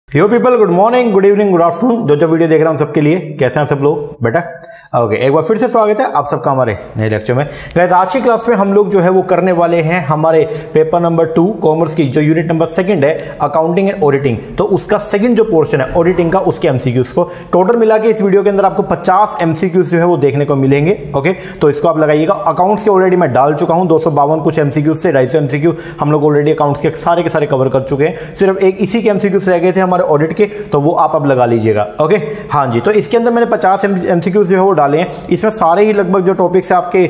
यो people, good morning, good evening, good afternoon. जो video देख रहा हूं सबके लिए कैसे हैं सब लोग बेटा। ओके, एक बार फिर से स्वागत है आप सबका हमारे नए लेक्चर में। गाइस आज की क्लास में हम लोग जो है वो करने वाले हैं हमारे पेपर नंबर 2 कॉमर्स की जो यूनिट नंबर 2 है अकाउंटिंग एंड ऑडिटिंग। तो उसका सेकंड जो पोर्शन है ऑडिटिंग का, उसके एमसीक्यूज को टोटल मिला के इस वीडियो के अंदर आपको 50 एमसीक्यूज जो है वो देखने को मिलेंगे। ओके, तो इसको आप लगाइएगा। अकाउंट्स के ऑलरेडी मैं डाल चुका हूं 252 कुछ एमसीक्यूज थे, 250 एमसीक्यू हम लोग ऑलरेडी अकाउंट्स के सारे कवर कर चुके हैं। सिर्फ एक इसी के एमसीक्यूज रह गए थे हमारे ऑडिट के, तो वो आप अब लगा लीजिएगा। ओके हाँ जी, तो इसके अंदर मैंने 50 एमसीक्यूज जो है वो डाले हैं। इसमें सारे ही लगभग जो टॉपिक्स है आपके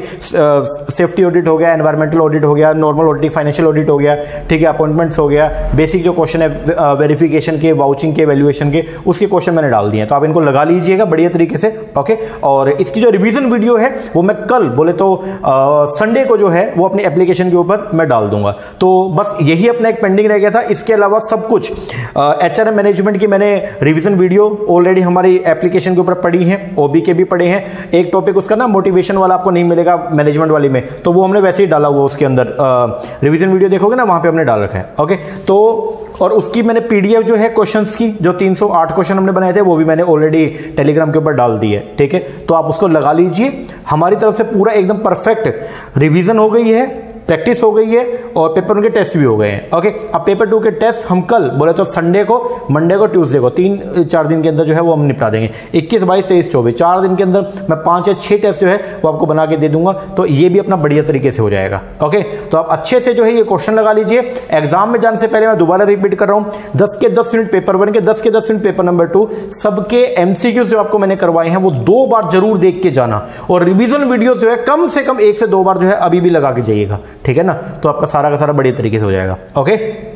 सेफ्टी ऑडिट हो गया, एनवायरमेंटल ऑडिट हो गया, नॉर्मल ऑडिट, फाइनेंशियल ऑडिट हो गया, ठीक है, अपॉइंटमेंट्स हो गया, बेसिक जो क्वेश्चन है वेरिफिकेशन के, वाउचिंग के, वैल्यूएशन के, उसके क्वेश्चन मैंने डाल दिए हैं। तो आप इनको लगा लीजिएगा बढ़िया तरीके से। ओके, और इसकी जो रिवीजन वीडियो है वो मैं कल बोले तो संडे को जो है वो अपनी एप्लीकेशन के ऊपर मैं डाल दूंगा। तो बस यही अपना एक पेंडिंग रह गया था। इसके अलावा सब कुछ एचआरएम मैनेजमेंट की मैंने रिवीजन वीडियो ऑलरेडी हमारी एप्लीकेशन के ऊपर पड़ी है, ओबी के भी पड़े हैं। एक टॉपिक उसका ना मोटिवेशन वाला आपको नहीं मिलेगा मैनेजमेंट वाली में, तो वो हमने वैसे ही डाला हुआ उसके अंदर। रिवीजन वीडियो देखोगे ना वहां पे हमने डाल रखा है। ओके, तो और उसकी मैंने पीडीएफ जो है क्वेश्चंस की, जो 308 क्वेश्चन हमने बनाए थे वो भी मैंने ऑलरेडी टेलीग्राम के ऊपर डाल दी है। ठीक है, तो आप उसको लगा लीजिए। हमारी तरफ से पूरा एकदम परफेक्ट रिवीजन हो गई है, प्रैक्टिस हो गई है और पेपर 1 के टेस्ट भी हो गए हैं। ओके, अब पेपर 2 के टेस्ट हम कल बोले तो संडे को, मंडे को, ट्यूसडे को 3-4 दिन के अंदर जो है वो हम निपटा देंगे। 21, 22, 23, 24 4 दिन के अंदर मैं 5 या 6 टेस्ट जो है वो आपको बना के दे दूंगा। तो ये भी अपना बढ़िया तरीके से हो जाएगा। ओके, तो आप अच्छे से जो है ये क्वेश्चन लगा लीजिए। एग्जाम में जाने से पहले मैं दोबारा रिपीट कर रहा हूं, 10 के 10 मिनट पेपर 1 के, 10 के 10 मिनट पेपर नंबर 2, सबके एमसीक्यू जो आपको मैंने करवाए हैं वो 2 बार जरूर देख के जाना। और रिविजन वीडियो जो है कम से कम 1 से 2 बार जो है अभी भी लगा के जाइएगा। ठीक है ना, तो आपका सारा का सारा बढ़िया तरीके से हो जाएगा। ओके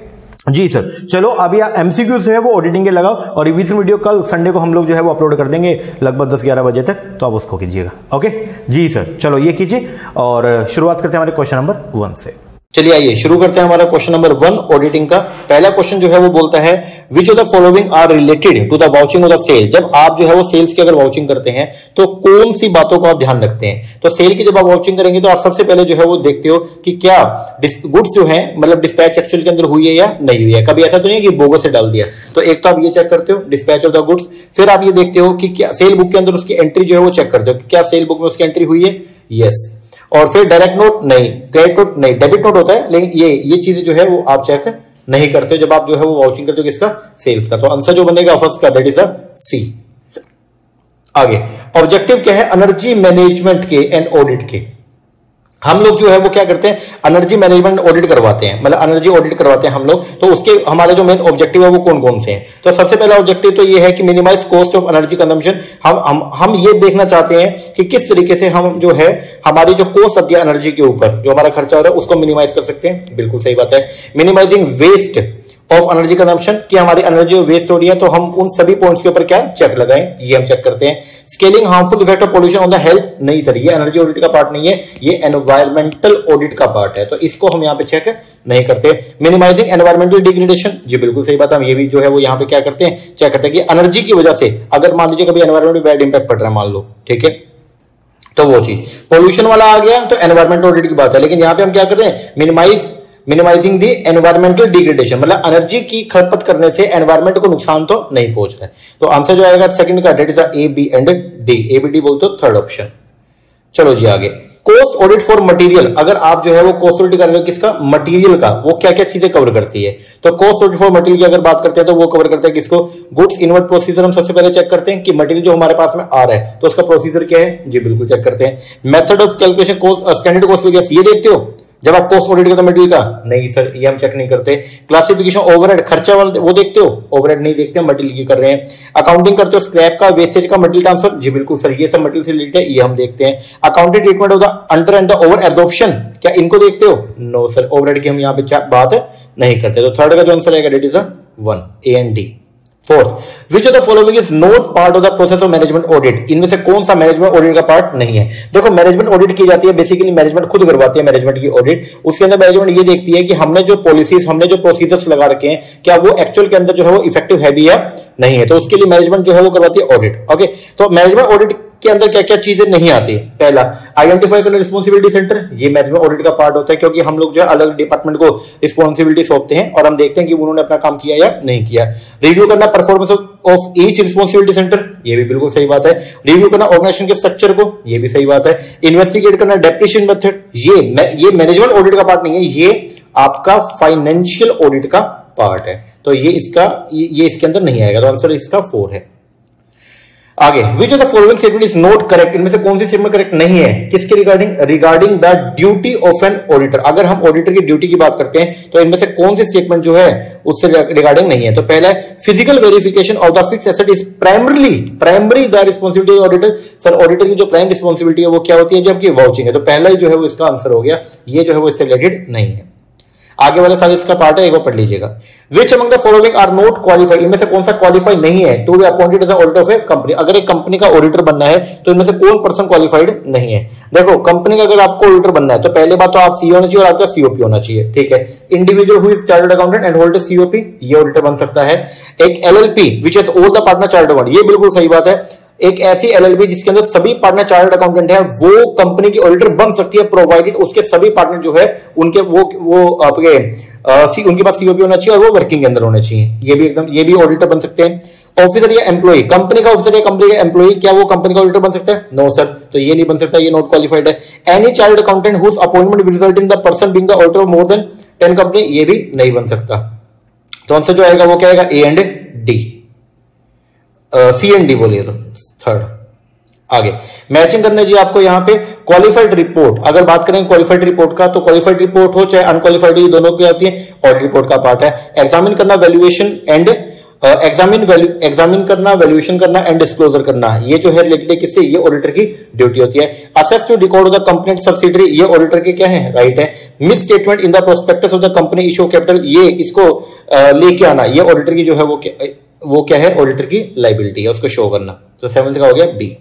जी सर, चलो अभी एमसीक्यू जो है वो ऑडिटिंग के लगाओ और रिवीजन वीडियो कल संडे को हम लोग जो है वो अपलोड कर देंगे लगभग 10-11 बजे तक, तो आप उसको कीजिएगा। ओके जी सर, चलो ये कीजिए और शुरुआत करते हैं हमारे क्वेश्चन नंबर 1 से। चलिए आइए शुरू करते हैं हमारा क्वेश्चन नंबर 1 ऑडिटिंग का। पहला क्वेश्चन जो है वो बोलता है which of the following are related to the vouching of the sale. जब आप जो है वो सेल्स की अगर वाउचिंग करते हैं तो कौन सी बातों को आप ध्यान रखते हैं। तो सेल की जब आप वाउचिंग करेंगे तो आप सबसे पहले जो है वो देखते हो कि क्या गुड्स जो है मतलब डिस्पैच एक्चुअल के अंदर हुई है या नहीं हुई है। कभी ऐसा तो नहीं है कि बोगस से डाल दिया। तो एक तो आप ये चेक करते हो डिस्पैच ऑफ द गुड्स, फिर आप ये देखते हो कि क्या सेल बुक के अंदर उसकी एंट्री जो है वो चेक करते हो कि क्या सेल बुक में उसकी एंट्री हुई है, यस। और फिर डायरेक्ट नोट नहीं, क्रेडिट नोट नहीं, डेबिट नोट होता है, लेकिन ये चीजें जो है वो आप चेक नहीं करते जब आप जो है वो वाउचिंग करते हो किसका, सेल्स का। तो आंसर जो बनेगा फर्स्ट का, दैट इज अ सी। आगे ऑब्जेक्टिव क्या है, एनर्जी मैनेजमेंट के एंड ऑडिट के। हम लोग जो है वो क्या करते हैं, एनर्जी मैनेजमेंट ऑडिट करवाते हैं, मतलब एनर्जी ऑडिट करवाते हैं हम लोग। तो उसके हमारे जो मेन ऑब्जेक्टिव है वो कौन कौन से हैं। तो सबसे पहला ऑब्जेक्टिव तो ये है कि minimise cost of energy consumption. हम ये देखना चाहते हैं कि किस तरीके से हम जो है हमारी जो कॉस्ट आती है एनर्जी के ऊपर, जो हमारा खर्चा हो रहा है उसको मिनिमाइज कर सकते हैं। बिल्कुल सही बात है। Minimising waste of energy consumption, कि हमारी एनर्जी वेस्ट हो रही है तो हम उन सभी पॉइंट्स के ऊपर क्या चेक लगाएं, ये हम चेक करते हैं। Scaling harmful effect of pollution on the health, नहीं सर ये एनर्जी ऑडिट का पार्ट नहीं है, ये एनवायरमेंटल ऑडिट का पार्ट है, तो इसको हम यहां पे चेक नहीं करते। मिनिमाइजिंग एनवायरमेंटल डिग्रेडेशन, जी बिल्कुल सही बात है, हम ये भी जो है वो यहां पे क्या करते हैं, चेक करते हैं कि एनर्जी की वजह से अगर मान लीजिए कभी एनवायरमेंट में बैड इंपैक्ट पड़ रहा है मान लो, ठीक है, तो वो चीज पोल्यूशन वाला आ गया तो एनवायरमेंटल ऑडिट की बात है। लेकिन यहां पे हम क्या करते हैं, मिनिमाइजिंग दी एनवायरमेंटल डिग्रेडेशन, मतलब एनर्जी की खपत करने से एनवायरमेंट को नुकसान तो नहीं पहुंच रहा है। तो आंसर जो आएगा सेकंड का, that is A B and D. A B D बोलते हो थर्ड ऑप्शन। चलो जी आगे, कॉस्ट ऑडिट फॉर मटेरियल। अगर आप जो है वो कॉस्ट ऑडिट कर रहे हो किसका, मटेरियल का, वो क्या क्या चीजें कवर करती है। तो कॉस्ट ऑडिट फॉर मटेरियल की अगर बात करते हैं तो वो कवर करता है किसको, गुड्स इनवर्ट प्रोसीजर। हम सबसे पहले चेक करते हैं कि मटेरियल जो हमारे पास में आ रहा है तो उसका प्रोसीजर क्या है, जी बिल्कुल चेक करते हैं। Method of calculation cost, standard cost वगैरह ये देखते हो जब आप कॉस्ट ऑडिट करते हो मटेरियल का, नहीं सर ये हम चेक नहीं करते। क्लासिफिकेशन ओवरहेड, खर्चा वाला वो देखते हो, ओवरहेड नहीं देखते, मटेरियल की कर रहे हैं। अकाउंटिंग करते हो स्क्रैप का, वेस्टेज का, मटेरियल ट्रांसफर, जी बिल्कुल सर ये सब मटेरियल से रिलेटेड है, ये हम देखते हैं। Accounting treatment of the under and the over absorption, क्या इनको देखते हो, नो सर ओवरहेड की हम यहाँ पे बात नहीं करते। तो थर्ड का जो आंसर आएगा that is 1, A and D. Fourth, which of the following is not part of the process of management audit. इनमें से कौन सा मैनेजमेंट ऑडिट का पार्ट नहीं है। देखो मैनेजमेंट ऑडिट की जाती है, बेसिकली मैनेजमेंट खुद करवाती है मैनेजमेंट की ऑडिट। उसके अंदर मैनेजमेंट ये देखती है कि हमने जो पॉलिसीज, हमने जो प्रोसीजर्स लगा रखे हैं क्या वो एक्चुअल के अंदर जो है वो इफेक्टिव है भी या नहीं है। तो उसके लिए मैनेजमेंट जो है वो करवाती है ऑडिट। ओके, तो मैनेजमेंट ऑडिट के अंदर क्या क्या चीजें नहीं आती। पहला, आइडेंटिफाई करना रिस्पॉन्सिबिलिटी सेंटर, ये मैनेजमेंट ऑडिट का पार्ट होता है, क्योंकि हम लोग जो है अलग डिपार्टमेंट को रिस्पॉन्सिबिलिटी सौंपते हैं और हम देखते हैं कि उन्होंने अपना काम किया या नहीं किया। रिव्यू करना performance of each responsibility centre, ये भी बिल्कुल सही बात है। रिव्यू करना ऑर्गेनाइजेशन के स्ट्रक्चर को, ये भी सही बात है। इन्वेस्टिगेट करना डेप्रिसिएशन मेथड, ये मैनेजमेंट ऑडिट का पार्ट नहीं है, ये आपका फाइनेंशियल ऑडिट का पार्ट है, तो ये इसके अंदर नहीं आएगा, तो आंसर इसका 4 है। आगे, which of the following statement is not correct, इनमें से कौन सी स्टेटमेंट करेक्ट नहीं है, किसके regarding the duty of an auditor. अगर हम ऑडिटर की ड्यूटी की बात करते हैं तो इनमें से कौन सी स्टेटमेंट जो है उससे रिगार्डिंग नहीं है। तो पहला है, physical verification of the fixed asset is primary the responsibility of auditor. Sir, auditor की जो प्राइम रिस्पॉन्सिबिलिटी है वो क्या होती है, जबकि वाउचिंग है, तो पहला ही जो है वो इसका आंसर हो गया, ये जो है वो इससे रिलेटेड नहीं है। आगे वाला सारे इसका पार्ट है, एक बार पढ़ लीजिएगा। Which among the following are not qualified, इनमें से कौन सा क्वालिफाई नहीं है to be appointed as auditor of a company. अगर एक कंपनी का ऑडिटर बनना है तो इनमें से कौन पर्सन क्वालिफाइड नहीं है। देखो, कंपनी का अगर आपको ऑडिटर बनना है तो पहले बात तो आप सीओ होना चाहिए और आपका सीओपी होना चाहिए, ठीक है। Individual who is chartered accountant and hold COP, ये ऑडिटर बन सकता है। एक LLP which is all the partner chartered accountant, ये बिल्कुल सही बात है। एक ऐसी एलएलपी जिसके अंदर सभी पार्टनर चार्टर्ड अकाउंटेंट है, वो कंपनी की ऑडिटर बन सकती है, प्रोवाइडेड उसके सभी पार्टनर जो है उनके वो आपके उनके पास सीओपी होना चाहिए और वो वर्किंग के अंदर होने चाहिए। ये भी ऑडिटर बन सकते हैं। ऑफिसर या एम्प्लॉय, कंपनी का ऑफिसर या कंपनी का एम्प्लॉय, क्या वो कंपनी का ऑडिटर बन सकता है? नो सर, तो ये नहीं बन सकता, ये नॉट क्वालिफाइड है। Any chartered accountant whose appointment will result in the person being the auditor of more than 10 company, ये भी नहीं बन सकता। तो आंसर जो आएगा वो क्या आएगा? A and D, C and D बोलिए तो थर्ड। आगे मैचिंग करने जी आपको यहाँ पे क्वालिफाइड रिपोर्ट, अगर बात करें क्वालिफाइड रिपोर्ट का, तो क्वालिफाइड रिपोर्ट हो चाहे अनक्वालिफाइड, ये दोनों की आती है, ऑडिट रिपोर्ट का पार्ट है। एग्जामिन करना, वैल्यूएशन एंड एग्जामिन करना, वैल्यूएशन करना एंड डिस्क्लोजर करना, ये जो है रिलेटेड है किससे? ये ऑडिटर की ड्यूटी होती है। Access to record the company subsidiary, ये ऑडिटर के क्या है? राइट है। Misstatement in the prospectus of the company issue capital, ये इसको लेके आना, ये ऑडिटर की जो है वो क्या है? ऑडिटर की लाइबिलिटी है, उसको शो करना। तो 7th का हो गया B.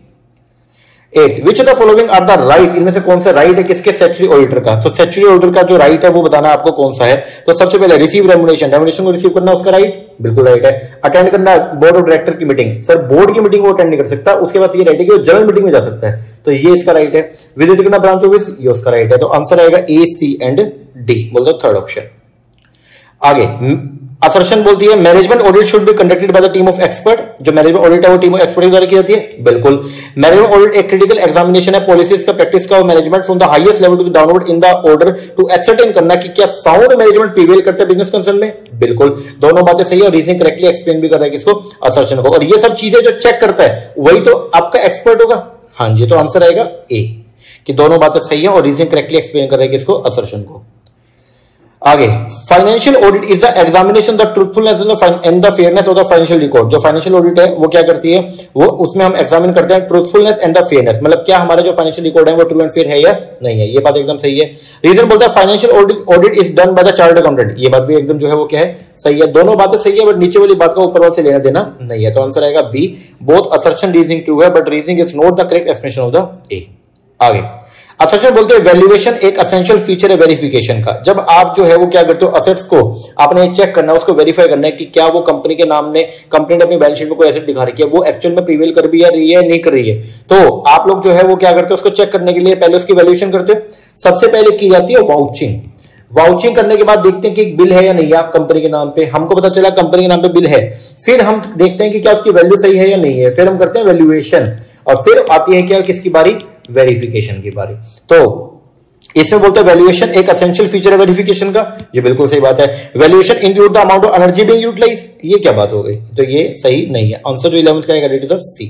8, which of the following are the right, इनमें से कौन सा राइट है किसके? स्टैट्यूटरी ऑडिटर का। तो स्टैट्यूटरी ऑडिटर का जो राइट है वो बताना आपको कौन सा है। तो सबसे पहले रिसीव रेम्युनरेशन को रिसीव करना उसका राइट, बिल्कुल राइट है। अटेंड करना बोर्ड ऑफ डायरेक्टर की मीटिंग, सर बोर्ड की मीटिंग वो अटेंड नहीं कर सकता, उसके बाद ये राइट है कि वो जनरल मीटिंग में जा सकता है, तो ये इसका राइट है। विजिट करना ब्रांच ऑफिस, ये उसका राइट है। तो आंसर आएगा ए, सी एंड डी, बोल दो थर्ड ऑप्शन। आगे असर्शन बोलती है management audit should be conducted by the team of expert, जो मैनेजमेंट ऑडिट है वो टीम ऑफ एक्सपर्ट के द्वारा की जाती है, बिल्कुल। मैनेजमेंट ऑडिट एक क्रिटिकल एग्जामिनेशन है पॉलिसीज का, प्रैक्टिस का और management from the highest level to downward in the order to ascertain करना कि क्या साउंड मैनेजमेंट प्रिवेल करता है बिजनेस कंसर्न में, बिल्कुल। दोनों बातें सही है और रीजन करेक्टली एक्सप्लेन भी कर रहा है किसको? असर्शन को। और ये सब चीजें जो चेक करता है वही तो आपका एक्सपर्ट होगा, हाँ जी। तो आंसर आएगा ए, कि दोनों बातें सही है और रीजन करेक्टली एक्सप्लेन कर रहा है किसको? असर्शन को। आगे financial audit is the examination the truthfulness and the fairness of the financial record. जो फाइनेंशियल ऑडिट है वो क्या करती है? वो उसमें हम एग्जामिन करते हैं ट्रूथफुलनेस एंड द फेयरनेस, मतलब क्या हमारा जो फाइनेंशियल रिकॉर्ड है वो ट्रू एंड फेयर है या नहीं है। ये बात एकदम सही है। रीजन बोलता है financial audit is done by the chartered accountant, ये बात भी एकदम जो है वो क्या है? सही है। दोनों बातें सही है, बट नीचे वाली बात का ऊपर वाले से लेना देना नहीं है। तो आंसर आएगा B, both assertion reasoning true है but reasoning is not the correct explanation of the A. आगे असर्शन बोलते हैं वैल्यूएशन एक एसेंशियल फीचर है वेरिफिकेशन का। जब आप जो है वो क्या करते हो? असेट्स को आपने चेक करना है, उसको वेरीफाई करना है कि क्या वो कंपनी के नाम में, कंपनी ने अपनी बैलेंस शीट में कोई एसेट दिखा रही है, वो एक्चुअल में प्रीवेल कर भी या रही है नहीं कर रही है। तो आप लोग जो है वो क्या करते हो? उसको चेक करने के लिए पहले उसकी वैल्यूएशन करते हो। सबसे पहले की जाती है वाउचिंग। वाउचिंग करने के बाद देखते हैं कि बिल है या नहीं है आप कंपनी के नाम पे, हमको पता चला कंपनी के नाम पे बिल है, फिर हम देखते हैं कि क्या उसकी वैल्यू सही है या नहीं है, फिर हम करते हैं वैल्यूएशन और फिर आती है क्या किसकी बारी? वेरिफिकेशन की बारी। तो इसमें बोलते हैं वैल्यूएशन एक एसेंशियल फीचर है वेरिफिकेशन का, ये बिल्कुल सही बात है। Valuation include the amount of energy being utilised, ये क्या बात हो गई? तो ये सही नहीं है। आंसर जो 11th का है इट इज सी।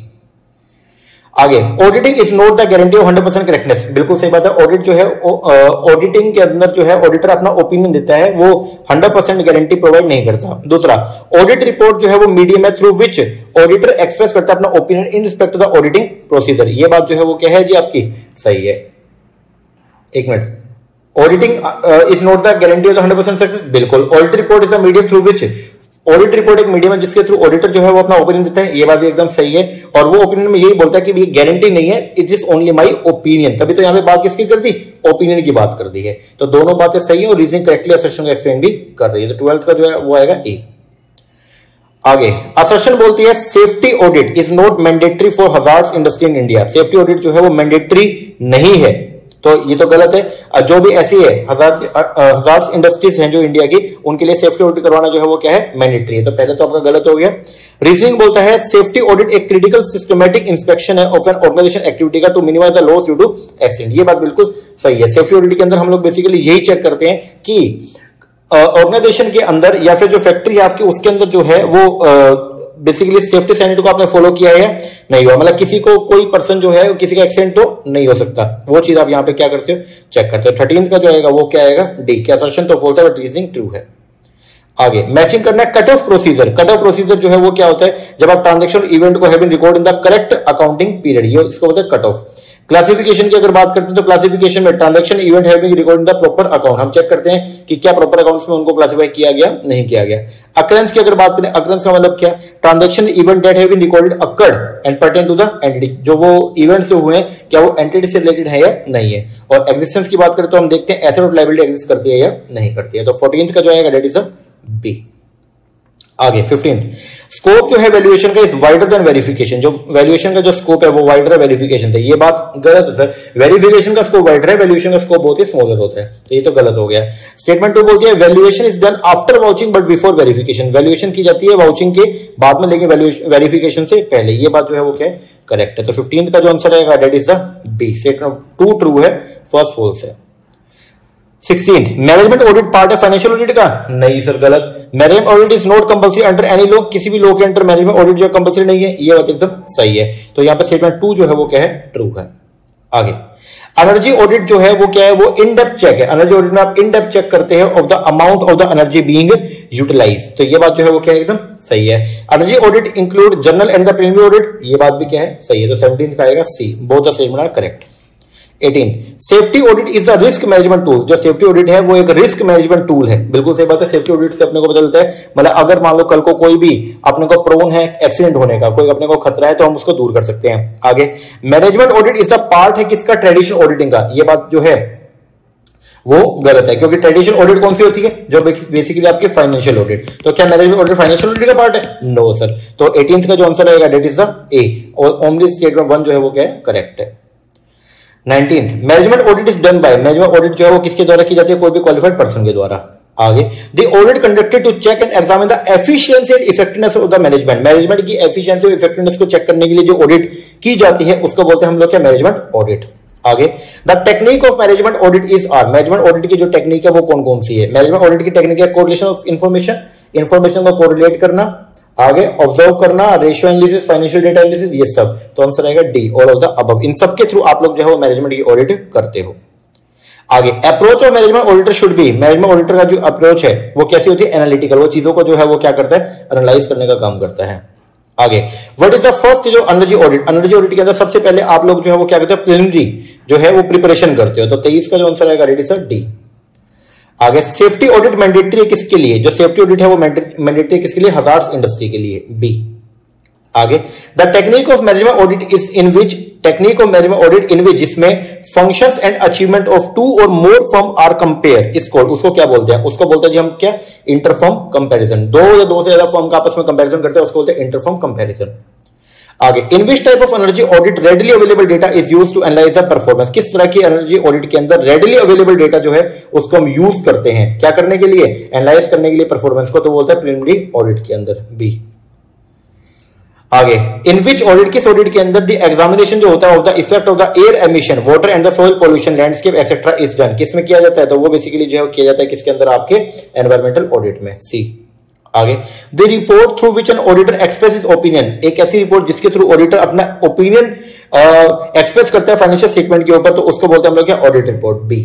आगे auditing is not the guarantee of 100% correctness, बिल्कुल सही बात है। ऑडिट जो है ऑडिटिंग के अंदर जो है ऑडिटर अपना ओपिनियन देता है, वो 100% गारंटी प्रोवाइड नहीं करता। दूसरा, ऑडिट रिपोर्ट जो है वो मीडियम है थ्रू विच ऑडिटर एक्सप्रेस करता है अपना opinion in respect to the auditing procedure, ये बात जो है वो क्या है जी आपकी? सही है। एक minute, auditing is not the guarantee of 100% success, बिल्कुल। Audit report is a medium through which, audit report एक मीडियम है जिसके थ्रू ऑडिटर जो है वो अपना ओपिनियन देता है, ये बात भी एकदम सही है। और वो ओपिनियन में यही बोलता है कि ये गारंटी नहीं है, it is only my opinion, तभी तो यहां पे बात किसकी कर दी? ओपिनियन की बात कर दी है। तो दोनों बातें सही है और रीजनिंग करेक्टली असर्शन को एक्सप्लेन भी कर रही है। तो 12th का जो है वो आएगा ए। आगे असर्शन बोलती है safety audit is not mandatory for hazards industry in India. Safety audit जो है वो मैंडेटरी नहीं है, तो ये तो गलत है। जो भी ऐसी है हजार्ड्स इंडस्ट्रीज हैं जो इंडिया की, उनके लिए सेफ्टी ऑडिट करवाना जो है वो क्या है, मैंडेटरी है। तो पहले तो आपका गलत हो गया। रीजनिंग बोलता है सेफ्टी ऑडिट एक क्रिटिकल सिस्टमैटिक इंस्पेक्शन है ऑफ एन ऑर्गेनाइजेशन एक्टिविटी का to minimise the loss due to accident. ये बात बिल्कुल सही है। सेफ्टी ऑडिट के अंदर हम लोग बेसिकली यही चेक करते हैं कि ऑर्गेनाइजेशन के अंदर या फिर जो फैक्ट्री है आपकी उसके अंदर जो है वो बेसिकली सेफ्टी स्टैंडर्ड को आपने फॉलो किया है या नहीं हुआ, मतलब किसी को कोई पर्सन जो है किसी का एक्सीडेंट तो नहीं हो सकता, वो चीज आप यहां पे क्या करते हो, चेक करते हो। 13th का जो आएगा वो क्या आएगा, डी के असर्शन तो फॉल्स है बट रीजनिंग ट्रू है। आगे मैचिंग करना है cut off procedure. Cut off procedure जो है वो क्या होता है, जब आप ट्रांजैक्शन इवेंट को have been record in the correct accounting period, ये इसको बोलते हैं कट ऑफ। क्लासिफिकेशन की अगर बात करते हैं तो क्लासिफिकेशन में transaction event have been record in the proper account, हम चेक करते हैं कि क्या प्रॉपर अकाउंट्स में उनको क्लासिफाई किया गया नहीं किया गया। अकरेंस की अगर बात करें, अकरेंस का मतलब क्या, transaction event that have been recorded occurred and pertain to the entity, जो वो इवेंट्स जो हुए हैं क्या वो एंटिटी से रिलेटेड है या नहीं है। और एग्जिस्टेंस की बात करें तो हम देखते हैं एसेट और लायबिलिटी एग्जिस्ट करती है या नहीं करती है। तो 14th का जो आएगा दैट इज अ बी। आगे 15th स्कोप जो है वैल्यूएशन का इज वाइडर देन वेरिफिकेशन, जो वैल्यूएशन का जो स्कोप है वो वाइडर है वेरिफिकेशन से। ये बात गलत है सर, वेरिफिकेशन का स्कोप वाइडर है, वैल्यूएशन का स्कोप बहुत ही स्मॉलर होता है, तो ये तो गलत हो गया। स्टेटमेंट 2 बोलती है valuation is done after vouching but before verification, valuation की जाती है वाउचिंग के बाद में लेकिन वेरिफिकेशन से पहले, ये बात जो है वो क्या है, करेक्ट है। तो 15th का जो आंसर आएगा that is the B. Statement 2 true है, फर्स्ट फॉल्स है। 16th मैनेजमेंट ऑडिट पार्ट है फाइनेंशियल ऑडिट का, नहीं सर गलत। Management audit is not compulsory under any law, किसी भी लॉ के अंडर मैनेजमेंट ऑडिट जो कंपल्सरी नहीं है, ये बात एकदम सही है। तो यहां पे स्टेटमेंट 2 जो है वो क्या है, ट्रू है। आगे एनर्जी ऑडिट जो है वो क्या है, वो इन डेप्थ चेक है। एनर्जी ऑडिट में आप इन डेप्थ चेक करते हैं of the amount of the energy being utilise, तो ये बात जो है वो क्या है, एकदम सही है। Energy audit include general and the preliminary audit, ये बात भी क्या है, सही है। तो 17th का आएगा C, both the statement are correct. 18 safety audit is a risk management tool, जो सेफ्टी ऑडिट है वो एक रिस्क मैनेजमेंट टूल है, बिल्कुल सही बात है। सेफ्टी ऑडिट से अपने को पता चलता है, मतलब अगर मान लो कल को कोई भी अपने को प्रोन है एक्सीडेंट होने का, कोई अपने को खतरा है तो हम उसको दूर कर सकते हैं। आगे management audit is a part है किसका, ट्रेडिशनल ऑडिटिंग का, ये बात जो है वो गलत है, क्योंकि ट्रेडिशनल ऑडिट कौन सी होती है, जो बेसिकली आपकी फाइनेंशियल ऑडिट। तो क्या मैनेजमेंट ऑडिट फाइनेंशियल ऑडिट का पार्ट है, नो सर। तो 18th का जो आंसर आएगा दैट इज द ए, और ओनली स्टेटमेंट 1 जो है वो क्या है, करेक्ट है। 19th management audit is done by, management audit जो है वो किसके द्वारा की जाती है, कोई भी क्वालिफाइड पर्सन के द्वारा। आगे the audit conducted to check and examine the efficiency and effectiveness of the management, management की एफिशिएंसी और इफेक्टिवनेस को चेक करने के लिए जो ऑडिट की जाती है उसको बोलते हैं हम लोग क्या, मैनेजमेंट ऑडिट। आगे the technique of management audit is are, management audit की जो टेक्निक है वो कौन कौन सी है। मैनेजमेंट ऑडिट की टेक्निक है कोरिलेशन ऑफ इंफॉर्मेशन, इंफॉर्मेशन को कोरिलेट करना, आगे ऑब्जर्व करना, ratio analysis, financial data analysis, ये सब। तो आंसर आएगा D, all of the above. इन सब के थ्रू आप लोग जो है वो मैनेजमेंट की ऑडिट करते हो। आगे approach of management auditor should be, management auditor का जो अप्रोच है वो कैसी होती है, एनालिटिकल, वो चीजों को जो है वो क्या करता है, एनालाइज करने का काम करता है। आगे व्हाट इज द फर्स्ट जो एनर्जी ऑडिट, एनर्जी ऑडिट के अंदर सबसे पहले आप लोग जो है वो क्या करते हैं, प्रिलिमिनरी जो है वो प्रिपरेशन करते हो। तो 23 का जो आंसर आएगा दैट इज डी। आगे सेफ्टी ऑडिट मैंडेटरी है किसके लिए, जो सेफ्टी ऑडिट है वो मैंडेटरी किसके लिए, हजार्ड्स इंडस्ट्री के लिए, बी। आगे the technique of management audit is in which, technique of management audit in which जिसमें फंक्शंस एंड अचीवमेंट ऑफ 2 और मोर फर्म आर कंपेयर, इसको उसको क्या बोलते हैं, उसको बोलते हैं जी हम क्या, इंटरफर्म कंपैरिजन। 2 या 2 से ज्यादा फर्म का आपस में कंपैरिजन करते हैं उसको बोलते हैं इंटरफर्म कंपैरिजन। आगे in which type of energy audit readily available data is used to analyse the performance, किस तरह की एनर्जी ऑडिट के अंदर रेडिली अवेलेबल डेटा जो है उसको हम यूज करते हैं, क्या करने के लिए, एनालाइज करने के लिए परफॉर्मेंस को, तो बोलता है प्रिलिमिनरी ऑडिट के अंदर, बी। आगे इन विच ऑडिट, किस ऑडिट के अंदर द एग्जामिनेशन जो होता है of the effect of the air emission, water and the soil pollution, landscape etcetera is done, किसमें किया जाता है, तो वो बेसिकली जो है किया जाता है किसके अंदर, आपके एनवायरमेंटल ऑडिट में, सी। आगे the report through which an auditor expresses opinion, एक ऐसी रिपोर्ट जिसके थ्रू ऑडिटर अपना ओपिनियन एक्सप्रेस करता है फाइनेंशियल स्टेटमेंट के ऊपर, तो उसको बोलते हैं हम लोग क्या, ऑडिट रिपोर्ट, बी।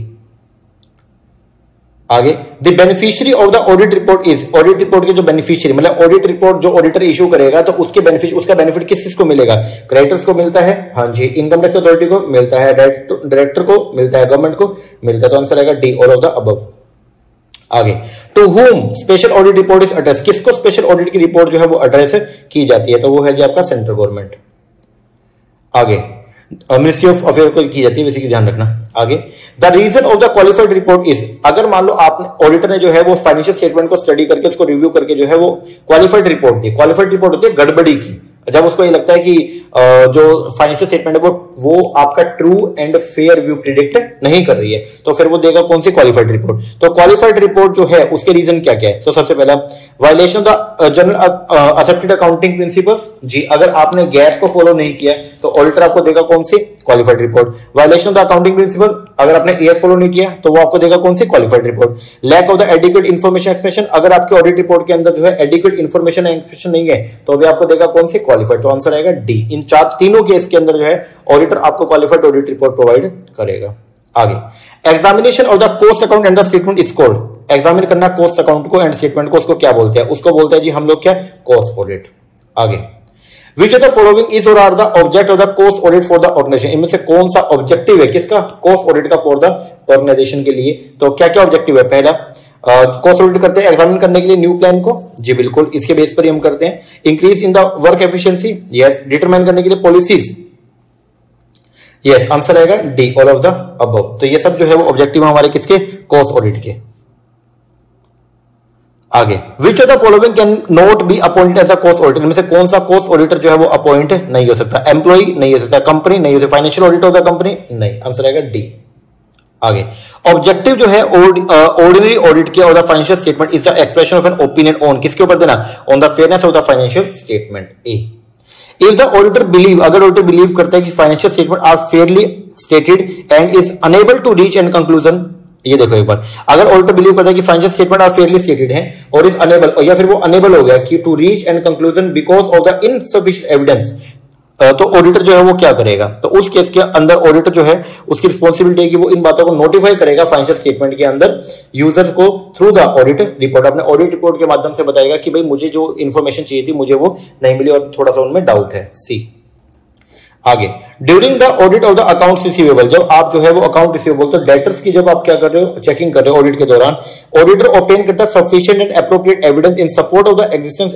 आगे the beneficiary of the audit report is, audit report के जो बेनिफिशियरी, मतलब ऑडिट रिपोर्ट जो ऑडिटर इशू करेगा तो उसके बेनिफिट, उसका बेनिफिट किस किस को मिलेगा, क्रेडिटर्स को मिलता है, हाँ जी, इनकम टैक्स अथॉरिटी को मिलता है, डायरेक्टर को मिलता है, गवर्नमेंट को मिलता है। तो आंसर आएगा D, all of the above. आगे to whom special audit report is address, किसको स्पेशल ऑडिट की रिपोर्ट जो है वो एड्रेस की जाती है, तो वो है जी आपका सेंट्रल गवर्नमेंट। आगे मिनिस्ट्री ऑफ अफेयर को की जाती है, वैसे की ध्यान रखना। आगे, the reason of the qualified report is, अगर मान लो आपने ऑडिटर ने जो है वो फाइनेंशियल स्टेटमेंट को स्टडी करके उसको रिव्यू करके जो है वो क्वालिफाइड रिपोर्ट दी। क्वालिफाइड रिपोर्ट होती है गड़बड़ी की, जब उसको ये लगता है कि जो फाइनेंशियल स्टेटमेंट है वो आपका true and fair view predict नहीं कर रही है, तो फिर वो देगा कौन सी क्वालिफाइड रिपोर्ट। तो क्वालिफाइड रिपोर्ट जो है उसके रीजन क्या क्या है। तो सबसे पहला, violation of the general accepted accounting principles, जी अगर आपने गैप को फॉलो नहीं किया तो ऑडिटर आपको देगा कौन सी qualified report. Violation of the accounting principle, अगर आपने एएस फॉलो नहीं किया तो वो आपको देगा कौन सी qualified report. Lack of the adequate information expression, अगर आपके ऑडिट रिपोर्ट के अंदर जो है एडिक्वेट इन्फॉर्मेशन एक्सप्रेशन नहीं है तो भी आपको देगा कौन सी क्वालिफाइड। तो आंसर आएगा डी। इन तीनों केस के अंदर जो है ऑडिटर आपको क्वालिफाइड ऑडिट रिपोर्ट प्रोवाइड करेगा। आगे, examination of the cost account and the statement is called, examine करना कॉस्ट अकाउंट को एंड स्टेटमेंट को, उसको क्या बोलते हैं, उसको बोलते हैं जी हम लोग क्या, कॉस्ट ऑडिट। आगे, which of the following is or are the object of the cost audit for the organization, इनमें से कौन सा ऑब्जेक्टिव है किसका, कॉस्ट ऑडिट का फॉर द ऑर्गेनाइजेशन के लिए। तो क्या क्या ऑब्जेक्टिव है। पहला, कॉस्ट ऑडिट करते हैं एग्जामिन करने के लिए न्यू प्लान को, जी बिल्कुल इसके बेस पर ही हम करते हैं। Increase in the work efficiency, yes. Determine करने के लिए पॉलिसीज, यस आंसर आएगा D, all of the above. तो ये सब जो है वो ऑब्जेक्टिव हमारे किसके, कॉस्ट ऑडिट के। आगे, which of the following can not be appointed as a cost auditor, इनमें से कौन सा कॉस्ट ऑडिटर जो है वो अपॉइंट नहीं हो सकता। एम्प्लॉय नहीं हो सकता, कंपनी नहीं हो सकता, financial auditor of the company नहीं, आंसर आएगा डी। आगे, ऑब्जेक्टिव जो है ऑर्डिनरी ऑडिट के और the financial statement is the expression of an opinion on, किसके ऊपर देना, on the fairness of the financial statement. A, if the auditor believe, अगर ऑडिटर बिलीव करता है कि financial statement are fairly stated and is unable to reach an conclusion, ये देखो एक बार, अगर ऑडिटर बिलीव करता है कि financial statement are fairly stated है और इज अनेबल, या फिर वो अनेबल हो गया कि to reach an conclusion because of the insufficient evidence, तो ऑडिटर जो है वो क्या करेगा, तो उस केस के अंदर ऑडिटर जो है उसकी रिस्पॉन्सिबिलिटी है कि वो इन बातों को नोटिफाई करेगा फाइनेंशियल स्टेटमेंट के अंदर यूजर्स को थ्रू द ऑडिट रिपोर्ट, अपने ऑडिट रिपोर्ट के माध्यम से बताएगा कि भाई मुझे जो इन्फॉर्मेशन चाहिए थी मुझे वो नहीं मिली और थोड़ा सा उनमें डाउट है। सी। आगे, during the audit of the accounts receivable, जब आप जो है वो अकाउंट रिसीवेबल, तो डेटर्स की जब आप क्या कर रहे हो, चेकिंग कर रहे हो ऑडिट के दौरान, ऑडिटर ऑब्टेन करता है sufficient and appropriate evidence in support of the existence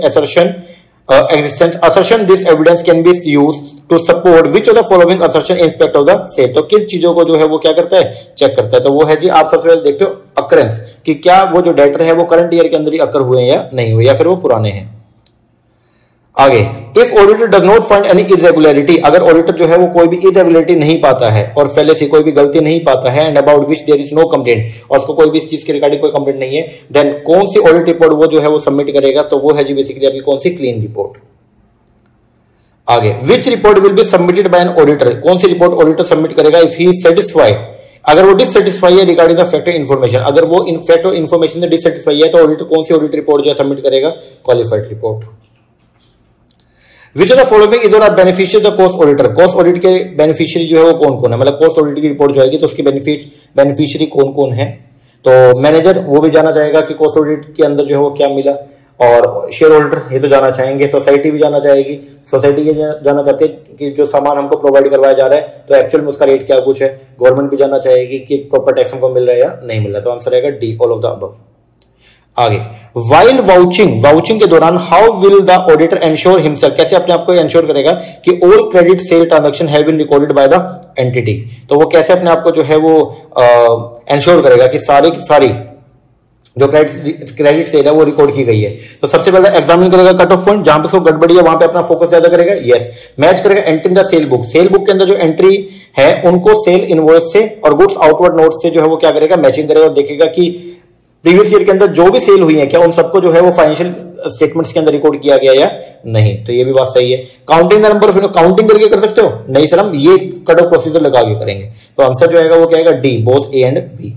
assertion, this evidence can be used to support which of the following assertion in respect of the sale, तो किन चीजों को जो है वो क्या करता है, चेक करता है। तो वो है जी, आप सबसे पहले देखते हो अकरेंस, कि क्या वो जो डेटर है वो करंट ईयर के अंदर ही अकर हुए हैं या नहीं हुए, या फिर वो पुराने हैं। आगे, if auditor does not find any irregularity, अगर ऑडिटर जो है वो कोई भी इरेगुलरिटी नहीं पाता है और फेलेसी कोई भी गलती नहीं पाता है, and about which there is no complaint, और उसको कोई भी इस चीज के रिगार्डिंग कोई कंप्लेंट नहीं है, देन कौन सी ऑडिट रिपोर्ट वो जो है वो सबमिट करेगा, तो वो है जी बेसिकली आपकी कौन सी, क्लीन रिपोर्ट। आगे, which report will be submitted by an auditor, कौन सी रिपोर्ट ऑडिटर सबमिट करेगा इफ ही इज सेटिस्फाइड, अगर वो डिससेटिस्फाई है रिगार्डिंग द फैक्ट इन्फॉर्मेशन, अगर वो इन फैक्ट और इन्फॉर्मेशन से डिससेटिस्फाई है तो ऑडिटर कौन सी ऑडिट रिपोर्ट जो है सबमिट करेगा, qualified report. Which of the following is are beneficiary the cost auditor, cost audit के बेनिफिशियरी जो है वो कौन कौन है, मतलब कॉस्ट ऑडिट की रिपोर्ट जो आएगी तो उसकी बेनिफिशियरी कौन कौन है। तो मैनेजर वो भी जाना चाहेगा कि कॉस्ट ऑडिट के अंदर जो है वो क्या मिला, और शेयर होल्डर ये तो जाना चाहेंगे, सोसाइटी भी जाना चाहेगी, सोसाइटी ये जाना चाहते हैं कि जो सामान हमको प्रोवाइड करवाया जा रहा है तो एक्चुअल में उसका रेट क्या कुछ है, गवर्नमेंट भी जाना चाहेगी कि प्रॉपर टैक्स हमको मिल रहा है या नहीं मिल रहा, तो आंसर आएगा D, all of the above. आगे, वाइल वाउचिंग के दौरान how will the auditor ensure himself, कैसे अपने आप को एंश्योर करेगा कि all credit sale transaction have been recorded by the entity, तो वो कैसे अपने आप को जो है वो एंश्योर करेगा कि सारी की सारी जो क्रेडिट सेल है वो रिकॉर्ड की गई है। तो सबसे पहले एग्जामिन करेगा कट ऑफ पॉइंट, जहां पे उसको गड़बड़ी है वहां पे अपना फोकस ज्यादा करेगा, यस। मैच करेगा entry in the sale book, sale book के अंदर जो एंट्री है उनको सेल इनवॉइस से और गुड्स आउटवर्ड नोट से जो है वो क्या करेगा, मैचिंग करेगा और देखेगा कि प्रीवियस ईयर के अंदर जो भी सेल हुई है क्या उन सबको जो है वो फाइनेंशियल स्टेटमेंट्स के अंदर रिकॉर्ड किया गया या नहीं, तो ये भी बात सही है। Counting the number of, counting करके कर सकते हो, नहीं सर हम ये कट ऑफ प्रोसीजर लगा के करेंगे, तो आंसर जो आएगा वो क्या आएगा, D, both A and B.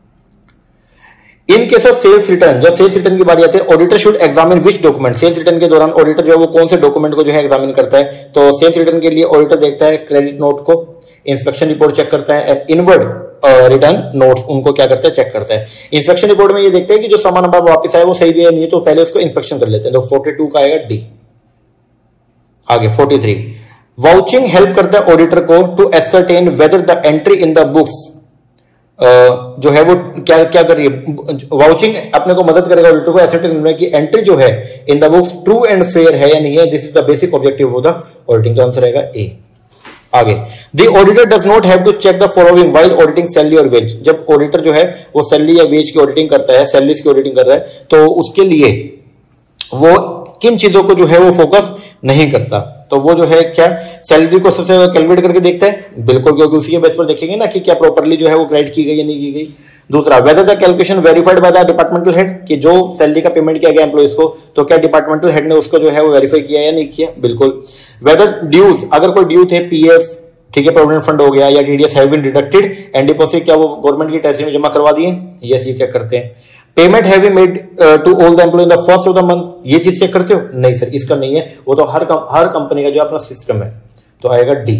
In case of sales return, जब सेल्स रिटर्न की बारी आती है, auditor should examine which document, sales return के दौरान ऑडिटर जो है वो कौन से डॉक्यूमेंट को जो है एग्जामिन करता है, तो सेल्स रिटर्न के लिए ऑडिटर देखता है क्रेडिट नोट को, इंस्पेक्शन रिपोर्ट चेक करता है, एंड इनवर्ड रिटर्न नोट्स उनको क्या करता है, चेक करता है। इंस्पेक्शन रिपोर्ट में ये देखते हैं कि जो सामान हमारा वापस आया वो सही भी है नहीं है, तो पहले उसको इंस्पेक्शन कर लेते हैं, तो 42 का आएगा डी। आगे 43, वाउचिंग हेल्प करता है ऑडिटर को to ascertain whether the entry in the books जो है वो क्या क्या कर रही है, वाउचिंग अपने को मदद करेगा ऑडिटर को एसरटेन करने की एंट्री जो है in the books true and fair है या नहीं है, this is the basic objective of the auditing, तो आंसर आएगा ए। आगे, the auditor does not have to check the following while auditing salary और वेज। जब ऑडिटर जो है वो सैलरी या वेज की ऑडिटिंग करता है, सैलरीज की ऑडिटिंग कर रहा है, तो उसके लिए वो किन चीजों को जो है वो फोकस नहीं करता। तो वो जो है क्या, सैलरी को सबसे कैलकुलेट करके देखता है, बिल्कुल, क्योंकि उसी के बेस पर देखेंगे ना कि क्या प्रॉपरली जो है वो क्रेडिट की गई या नहीं की गई। दूसरा, whether the calculation verified by the departmental head, कि जो सैलरी का पेमेंट किया गया एम्प्लॉइज को, तो क्या डिपार्टमेंटल हेड ने उसको जो है वो वेरीफाई किया या नहीं किया, बिल्कुल। वेदर ड्यूज, अगर कोई ड्यू थे, पीएफ, ठीक है, प्रोविडेंट फंड हो गया, या TDS have been deducted and deposit, क्या वो गवर्नमेंट की टैक्स में जमा करवा दिए, यस, ये चेक करते हैं। Payment have been made to all the employ in the first of the month, ये चीज चेक करते हो, नहीं सर इसका नहीं है, वो तो हर कंपनी का जो अपना सिस्टम है, तो आएगा डी।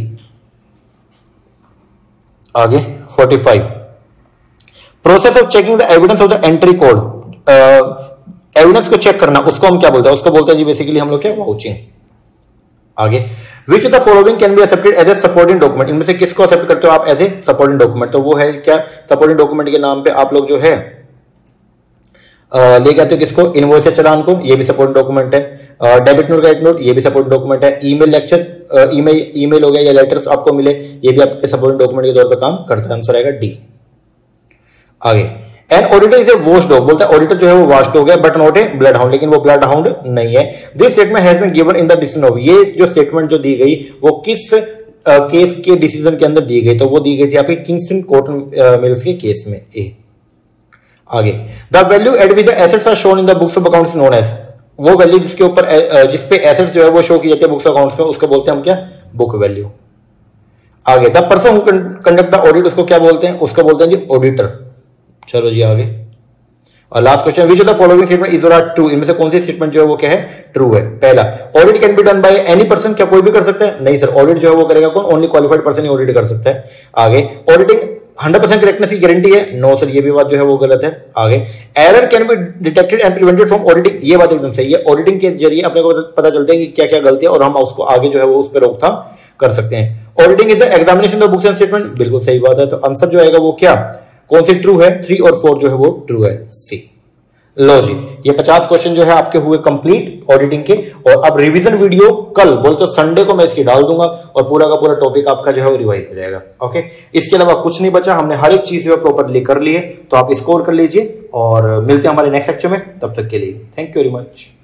आगे 45, process of checking the evidence of the entry code, evidence को चेक करना, उसको हम क्या बोलते हैं, उसको बोलते हैं जी बेसिकली हम लोग क्या, वाउचिंग। आगे, which of the following can be accepted as a supporting document, इनमें से किसको एक्सेप्ट करते हो आप एज ए सपोर्टिंग डॉक्यूमेंट, तो वो है क्या, सपोर्टिंग डॉक्यूमेंट के नाम पे आप लोग जो है ले जाते हो किसको, इनवॉइस या चालान को, ये भी सपोर्टिंग डॉक्यूमेंट है। डेबिट नोट, क्रेडिट नोट, ये भी सपोर्टिंग डॉक्यूमेंट है। ईमेल लेक्चर, ईमेल हो गया या लेटर्स आपको मिले, ये भी आपके सपोर्टिंग डॉक्यूमेंट के तौर पर काम करता है, आंसर आएगा डी। आगे, an auditor is a watch dog, बोलता है ऑडिटर जो है वो वॉच डॉग है but not a blood hound, लेकिन वो ब्लड हाउंड नहीं है। This statement has been given in the decision of, ये जो स्टेटमेंट जो दी गई वो किस केस के डिसीजन के अंदर दी गई, तो वो दी गई थी आपके किंगस्टन कॉटन मिल्स के केस में, ए। आगे, the value add with the assets are shown in the books of accounts known as, वो वैल्यू जिसके ऊपर जिसपे एसेट्स जो है वो शो की जाती है बुक्स अकाउंट्स में, उसको बोलते हैं हम क्या, बुक वैल्यू। आगे, the person who conduct the audit, उसको क्या बोलते हैं, उसको बोलते हैं जी ऑडिटर। चलो जी आगे, और last question, which of the following statement is not true, इनमें से कौन सी स्टेटमेंट जो है वो क्या है, ट्रू है। पहला, audit can be done by any person, क्या कोई भी कर सकता है, नहीं सर, ऑडिट जो है वो करेगा कौन, ओनली क्वालिफाइड पर्सन ही ऑडिट कर सकता है। आगे, ऑडिटिंग 100% करेक्टनेस की गारंटी है, नो सर, ये भी बात जो है वो गलत है। आगे, error can be detected and prevented from auditing, ये बात एकदम सही है, ऑडिटिंग के जरिए अपने को पता चलता है कि क्या क्या गलती है और हम उसको आगे जो है वो उस पर रोकथाम कर सकते हैं। Auditing is the examination of books and statement, बिल्कुल सही बात है, तो आंसर जो आएगा वो क्या, कौन सी ट्रू है, 3 और 4 जो है वो ट्रू है, सी। लो जी, ये 50 क्वेश्चन जो है आपके हुए कंप्लीट ऑडिटिंग के, और अब रिवीजन वीडियो कल बोल तो संडे को मैं इसकी डाल दूंगा और पूरा का पूरा टॉपिक आपका जो है वो रिवाइज हो जाएगा। ओके, इसके अलावा कुछ नहीं बचा, हमने हर एक चीज जो है प्रॉपरली कर ली है, तो आप स्कोर कर लीजिए और मिलते हैं हमारे नेक्स्ट लेक्चर में, तब तक के लिए थैंक यू वेरी मच।